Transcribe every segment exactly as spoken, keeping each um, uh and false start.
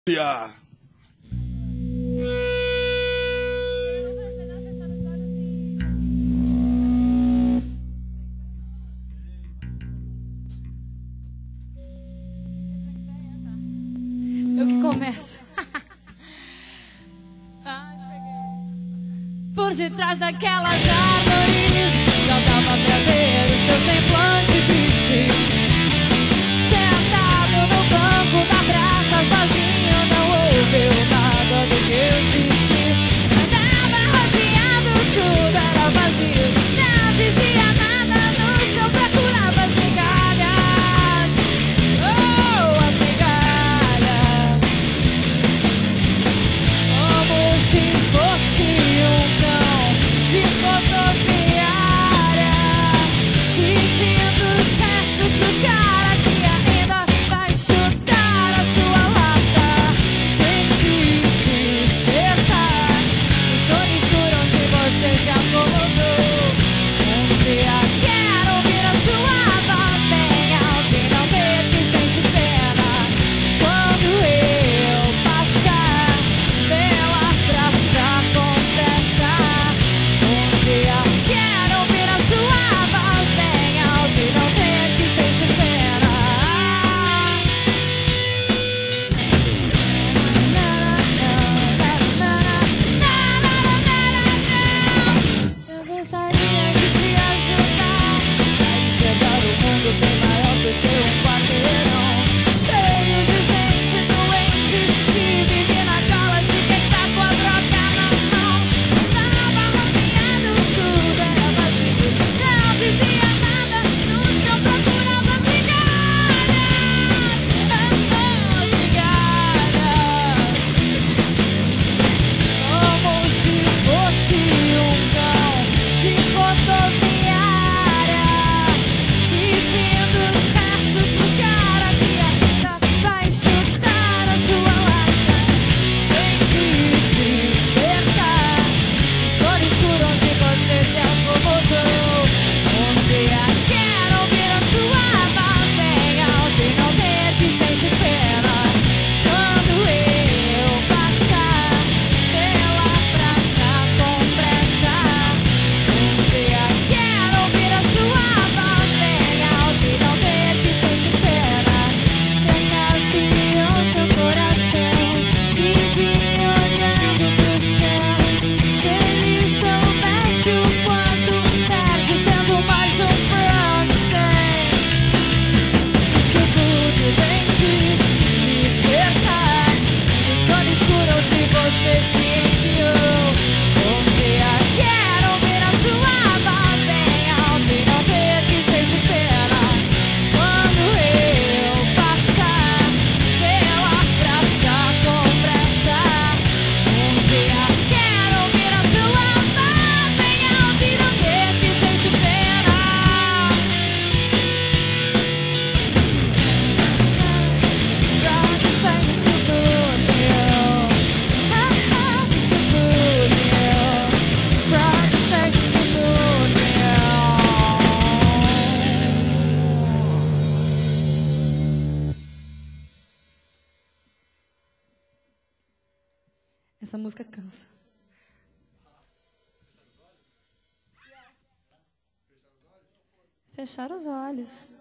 Yeah. Eu que começo. Por detrás daquelas árvores já dava pra ver o seu semblante triste. Sentado no banco da praça sozinho, não ouviu nada do que eu disse. Andava rodeado, tudo era vazio. Não dizia nada, no chão procurava as migalhas. Oh, as migalhas. Como se fosse um cão de rodoviária, pedindo os restos pro cara que ainda vai chutar a sua lata. Tente despertar o sono escuro onde você se acomodou. Um dia quero ouvir a sua voz bem alta e não ter que sentir pena quando eu passar pela praça com pressa. Um dia quero ouvir a sua voz bem alta e não ter que sentir pena. Eu gostaria de te ajudar a enxergar o mundo bem maior do que um quarteirão, cheio de gente doente que vive na cola de quem tá com a droga na mão. Tava rodeado, tudo era vazio. Não dizia nada, no chão procurava as migalhas. Oh, as migalhas. Como se fosse um cão de rodoviária, pedindo os restos pro cara que ainda vai chutar a sua lata. Tente despertar o sono escuro onde você se acomodou. Um dia quero ouvir a sua voz bem alta e não ter que sentir pena quando eu passar pela praça com pressa. Um dia quero ouvir a sua voz bem alta e não ter que sentir pena. Recapiou seu coração e vinha olhando pro chão. Se ele soubesse o quanto perde sendo mais um Frankenstein. Isso tudo vem te despertar o sono escuro onde você se enfiou. Um dia quero ouvir a sua voz bem alta e não ter que sentir pena quando eu passar pela praça com pressa. Um dia quero ouvir a sua voz bem alta e não ter que sentir pena. Essa música cansa. Fechar os olhos.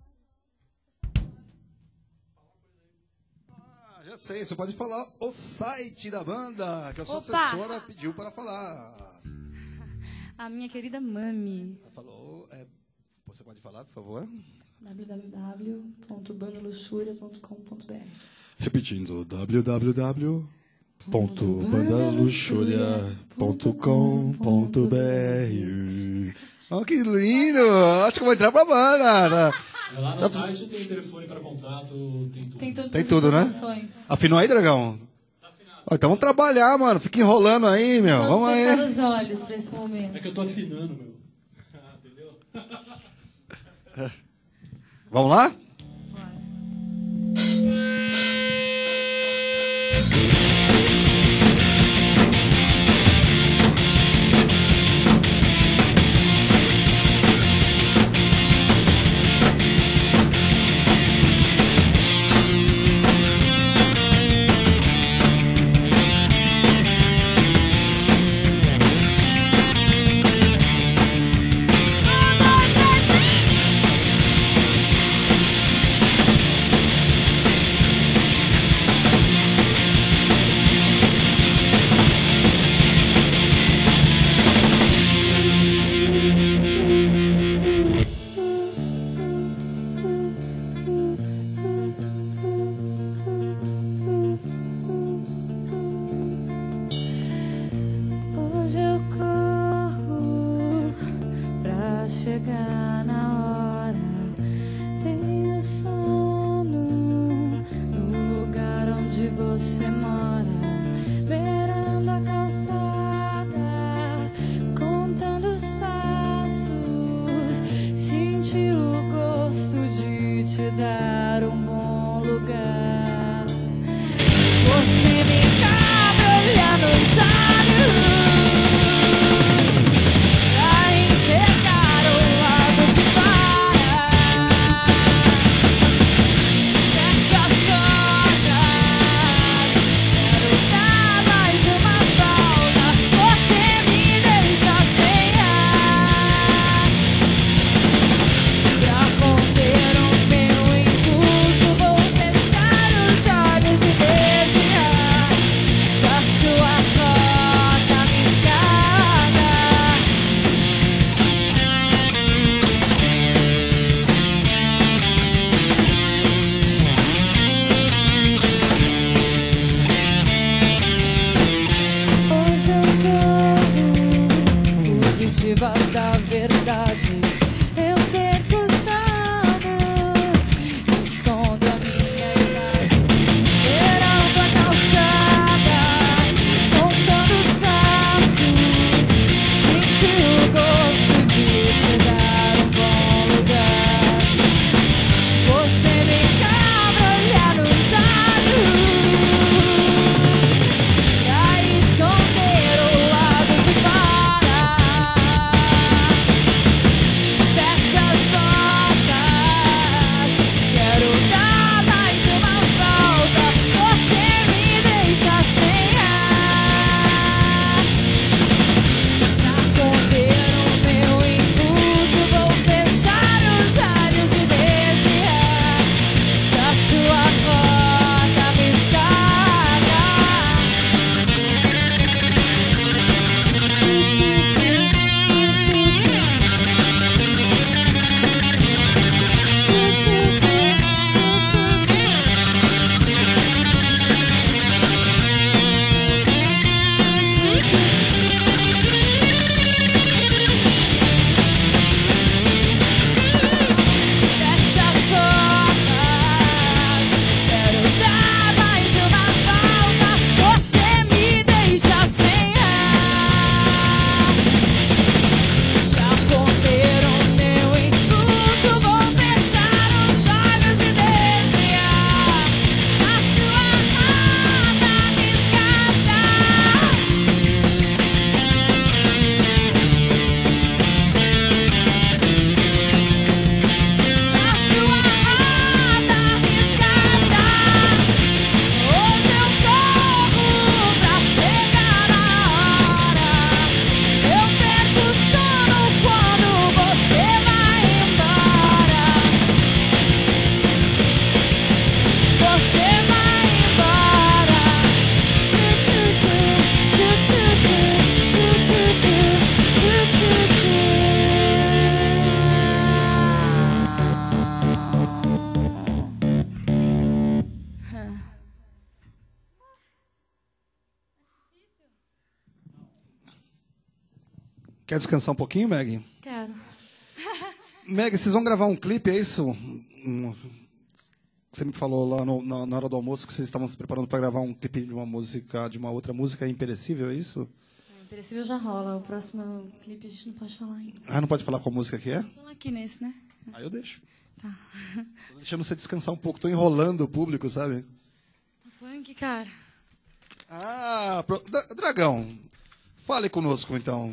Ah, já sei, você pode falar o site da banda, que a sua Opa! assessora pediu para falar. A minha querida Mami. Ela falou, é, você pode falar, por favor? w w w ponto banda luxúria ponto com ponto b r. Repetindo, w w w ponto banda luxúria ponto com ponto b r. Oh, que lindo! Acho que eu vou entrar pra banda. Lá no site tem telefone para contato, tem tudo. Tem, todas Tem as tudo, né? informações. Afinou aí, Dragão? Tá afinado. Ó, então vamos trabalhar, mano. Fica enrolando aí, meu. Vamos Vamos fechar aí. os olhos pra esse momento. É que eu tô afinando, meu. Entendeu? Vamos lá? Bora. você mora, beirando a calçada, contando os passos, senti o gosto de te dar um bom lugar. Você me cabra olhar nos olhos pra enxergar o lado de fora. Fecha as portas, quero dar mais uma volta. Você me deixa sem ar. Pra conter o meu impulso, vou fechar os olhos e desviar da sua rota arriscada. Hoje eu corro, fugitiva da verdade. Eu perco o sono, escondo a minha idade. Beirando a calçada, contando os passos, senti o gosto de te dar um bom lugar. Você me cabra olhar nos olhos pra esconder o lado de fora. Fecha as portas, quero dar mais uma volta. Você me deixa sem ar. Pra conter o meu impulso, vou fechar os olhos e desviar da sua rota arriscada. Fecha as portas, quero dar mais uma volta. Você me deixa sem ar. Pra conter o meu impulso, vou fechar os olhos e desviar da sua rota arriscada. Da sua rota arriscada. Hoje eu corro pra chegar na hora. Eu perco o sono quando você vai embora. Você vai embora. Quer descansar um pouquinho, Meg? Quero. Meg, vocês vão gravar um clipe, é isso? Um- Você me falou lá no- na, na hora do almoço que vocês estavam se preparando para gravar um clipe de uma música, de uma outra música imperecível, é isso? Imperecível já rola. O próximo clipe a gente não pode falar ainda. Ah, não pode falar qual música que é? Vou falar aqui nesse, né? Aí eu deixo. Tá. Tô deixando você descansar um pouco, tô enrolando o público, sabe? Tá punk, cara. Ah, pro- Dra- Dragão, fale conosco então.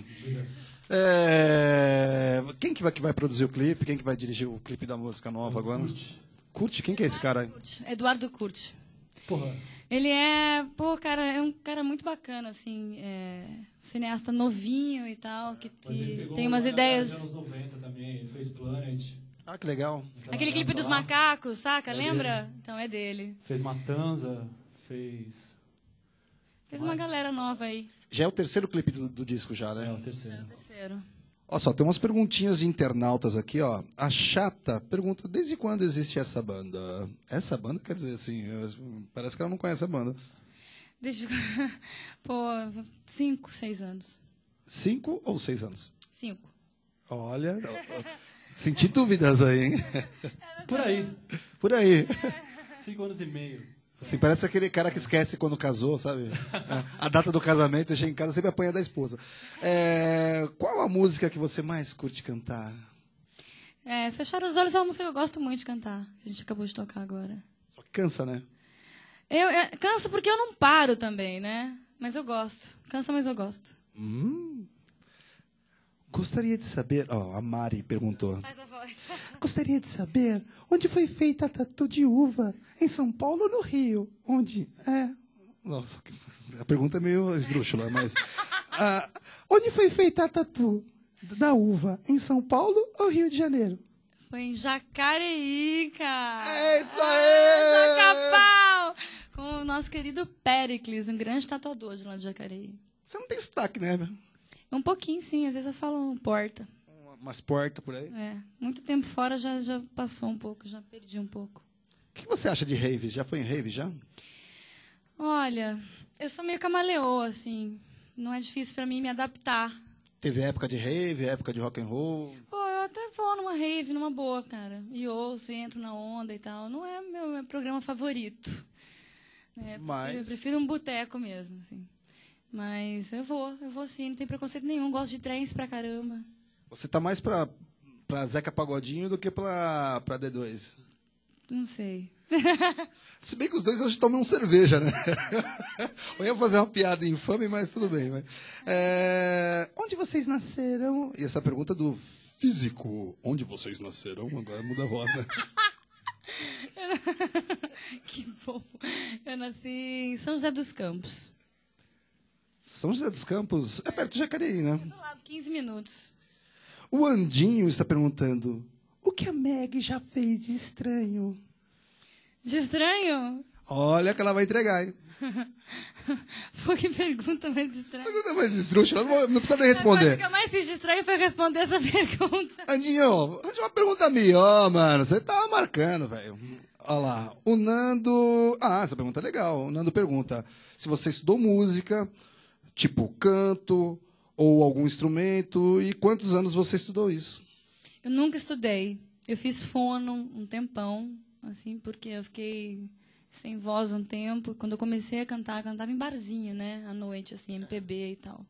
É, Quem que vai, que vai produzir o clipe? Quem que vai dirigir o clipe da música nova agora? Curte. Curte? Quem que é esse cara aí? Curte. Eduardo Curte. Porra. Ele é, pô, cara, é um cara muito bacana, assim, é, um cineasta novinho e tal, que, Mas ele que pegou tem umas uma ideias. dos anos noventa também, ele fez Planet. Ah, que legal. Aquele clipe dos Lá. macacos, saca? É Lembra? dele. Então é dele. Fez Matanza, fez... Fez uma galera nova aí. Já é o terceiro clipe do, do disco já, É, né? o terceiro. Terceiro. Olha só, tem umas perguntinhas de internautas aqui, ó. A Chata pergunta, desde quando existe essa banda? Essa banda, quer dizer, assim, eu- parece que ela não conhece a banda. Desde... Pô, cinco, seis anos. Cinco ou seis anos? Cinco. Olha, ó, ó, senti dúvidas aí, hein? Por aí. Por aí. Cinco anos e meio. Assim, parece aquele cara que esquece quando casou, sabe? A data do casamento, chega em casa, sempre apanha da esposa. É, qual a música que você mais curte cantar? É, Fechar os Olhos é uma música que eu gosto muito de cantar. Que a gente acabou de tocar agora. Só que cansa, né? Eu, eu, cansa porque eu não paro também, né? Mas eu gosto. Cansa, mas eu gosto. Hum. Gostaria de saber... Ó, a Mari perguntou. Faz a voz. Gostaria de saber onde foi feita a tatu de uva? Em São Paulo ou no Rio? Onde? É. Nossa, a pergunta é meio esdrúxula, mas. Ah, onde foi feita a tatu da uva? Em São Paulo ou Rio de Janeiro? Foi em Jacareí, cara. É isso aí! Jacapau! Com o nosso querido Péricles, um grande tatuador de lá de Jacareí. Você não tem sotaque, né? Um pouquinho, sim. Às vezes eu falo porta. Umas portas por aí. É. Muito tempo fora já, já passou um pouco, já perdi um pouco. O que você acha de rave? Já foi em rave, já? Olha, eu sou meio camaleoa, assim. Não é difícil pra mim me adaptar. Teve época de rave, época de rock and roll. Pô, eu até vou numa rave, numa boa, cara. E ouço, e entro na onda e tal. Não é meu, meu programa favorito. É, Mas- Eu prefiro um boteco mesmo, assim. Mas eu vou, eu vou sim, não tem preconceito nenhum. Gosto de trens pra caramba. Você tá mais pra, pra Zeca Pagodinho do que pra, pra D dois. Não sei. Se bem que os dois hoje tomam cerveja, né? Eu ia fazer uma piada infame, mas tudo bem. Mas... É... Onde vocês nasceram? E essa pergunta do físico. Onde vocês nasceram? Agora muda a voz, né? Que bom. Eu nasci em São José dos Campos. São José dos Campos é perto de Jacareí, né? Do lado, quinze minutos. O Andinho está perguntando: o que a Meg já fez de estranho? De estranho? Olha que ela vai entregar, hein? Pô, que pergunta mais estranha. Pergunta mais esdrúxula, não, não precisa nem A coisa responder. que eu mais fiz de estranho foi responder essa pergunta. Andinho, uma pergunta minha, ó, mano. Você tá marcando, velho. Olha lá. O Nando. Ah, essa pergunta é legal. O Nando pergunta se você estudou música, tipo canto, ou algum instrumento, e quantos anos você estudou isso? Eu nunca estudei. Eu fiz fono um tempão, assim, porque eu fiquei sem voz um tempo. Quando eu comecei a cantar, eu cantava em barzinho, né? À noite, assim, M P B e tal.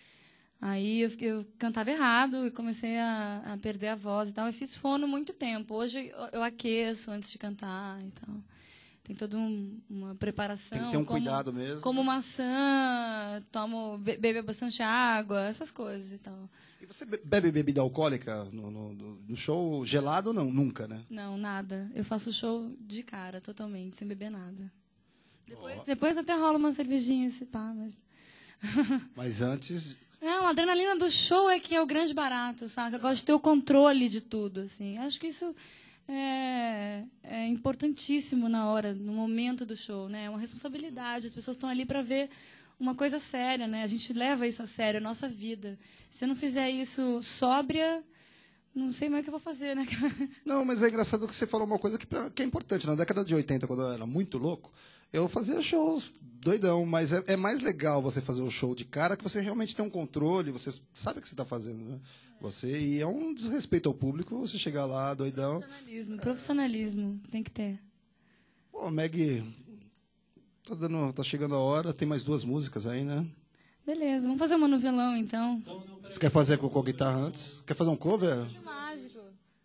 Aí eu, fiquei- eu cantava errado e comecei a, a perder a voz e tal. Eu fiz fono muito tempo. Hoje eu, eu aqueço antes de cantar e tal. Tem toda um, uma preparação. Tem que ter um como- cuidado mesmo. Como maçã, tomo, be- bebo bastante água, essas coisas e tal. E você be- bebe bebida alcoólica no, no- no- no show gelado ou não? Nunca, né? Não, nada. Eu faço show de cara, totalmente, sem beber nada. Depois, depois até rola uma cervejinha, se pá, mas... Mas antes. Não, a adrenalina do show é que é o grande barato, sabe? Eu gosto de ter o controle de tudo, assim. Acho que isso é, é importantíssimo na hora, no momento do show, né? É uma responsabilidade. As pessoas estão ali para ver uma coisa séria, né? A gente leva isso a sério, a nossa vida. Se eu não fizer isso sóbria, não sei mais o que eu vou fazer, né? Não, mas é engraçado que você falou uma coisa que, pra- que é importante. Na década de oitenta, quando eu era muito louco, eu fazia shows doidão, mas é, é mais legal você fazer o show de cara que você realmente tem um controle, você sabe o que você está fazendo, né? Você, e é um desrespeito ao público você chegar lá doidão. Profissionalismo, profissionalismo, tem que ter. Pô, Meg, tá, dando, tá chegando a hora, tem mais duas músicas aí, né? Beleza, vamos fazer uma no violão, então. Você quer fazer com, com a guitarra antes? Quer fazer um cover? Que mágico.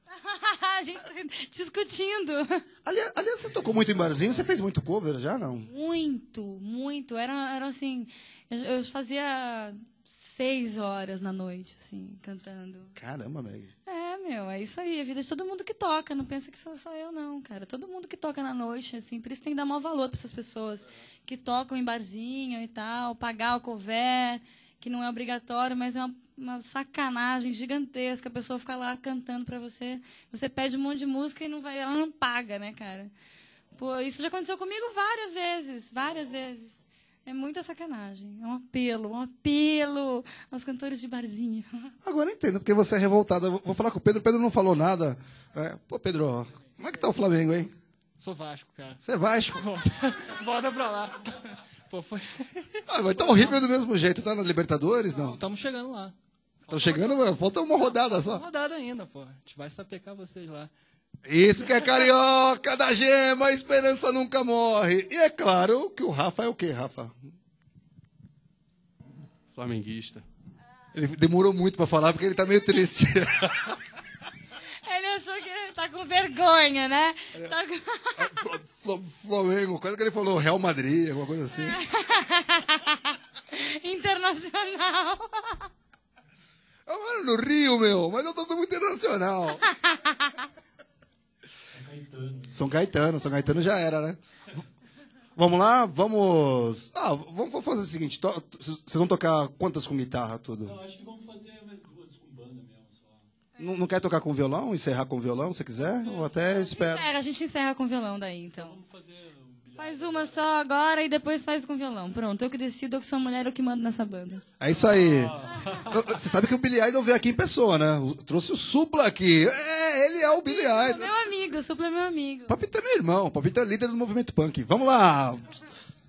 A gente tá discutindo. Aliás, aliás, você tocou muito em barzinho, você fez muito cover já, não? Muito, muito. Era, era assim, eu, eu fazia seis horas na noite, assim, cantando. Caramba, Meg. É, meu, é isso aí, a vida de todo mundo que toca, não pensa que sou só eu, não, cara. Todo mundo que toca na noite, assim, por isso tem que dar maior valor para essas pessoas que tocam em barzinho e tal, pagar o cover, que não é obrigatório, mas é uma, uma sacanagem gigantesca a pessoa ficar lá cantando para você. Você pede um monte de música e não vai, ela não paga, né, cara? Pô, isso já aconteceu comigo várias vezes, várias vezes. É muita sacanagem. É um apelo, um apelo aos cantores de barzinho. Agora eu entendo, porque você é revoltada. Eu Vou falar com o Pedro, o Pedro não falou nada. É, pô, Pedro, como é que tá o Flamengo, hein? Sou Vasco, cara. Você é Vasco? Volta pra lá. Pô, foi. Ah, mas tá horrível do mesmo jeito. Tá na Libertadores, não? Estamos chegando lá. Tá chegando, mas falta uma rodada Uma só. rodada ainda, pô. A gente vai sapecar vocês lá. Isso que é carioca da gema, a esperança nunca morre. E é claro que o Rafa é o quê, Rafa? Flamenguista. Ele demorou muito pra falar porque ele tá meio triste. Ele achou que ele tá com vergonha, né? Tá com... Fl- Flamengo, quando que ele falou Real Madrid, alguma coisa assim. Internacional. Eu moro no Rio, meu, mas eu tô muito internacional. Caetano. São Caetano, São Caetano já era, né? V- Vamos lá, vamos... Ah, vamos vamos fazer o seguinte, to- vocês vão tocar quantas com guitarra, tudo? Não, acho que vamos fazer mais duas com banda mesmo, só. Não, não quer tocar com violão, encerrar com violão, se quiser? Ou até espero. Encerra, a gente encerra com violão daí, então. Vamos fazer um bilhar. Faz uma só agora e depois faz com violão. Pronto, eu que decido, eu que sou mulher, eu que mando nessa banda. É isso aí. Você sabe que o Billy Idol veio aqui em pessoa, né? O- Trouxe o Supla aqui. É, ele é o Billy Idol. Meu amigo, o Supla é meu amigo. Papito é meu irmão, Papito é líder do movimento punk. Vamos lá.